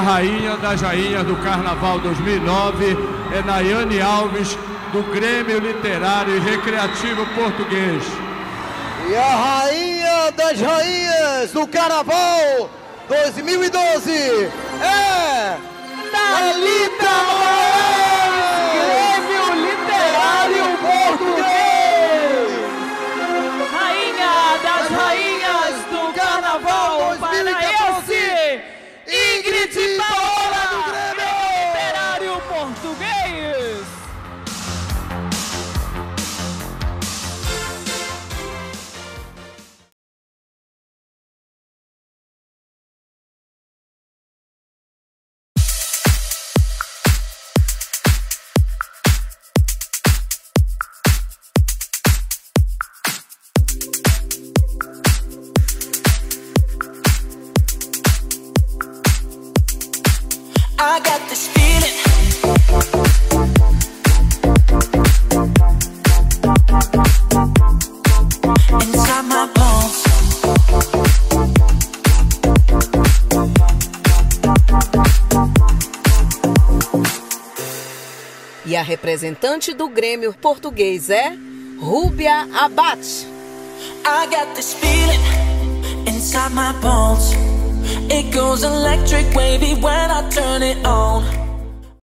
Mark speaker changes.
Speaker 1: rainha das rainhas do Carnaval 2009 é Nayane Alves, do Grêmio Literário e Recreativo Português.
Speaker 2: E a rainha das rainhas do Carnaval 2012 é Thalita Moraes, Grêmio Literário Português.
Speaker 3: Rainha das rainhas do Carnaval paraense, Ingrid Paola, do Grêmio Literário Português.
Speaker 4: I got this feeling. Inside my bones.
Speaker 5: E a representante do Grêmio português é Rúbia Abate.
Speaker 4: I got this feeling inside my bones. It goes electric wavy when I turn it on.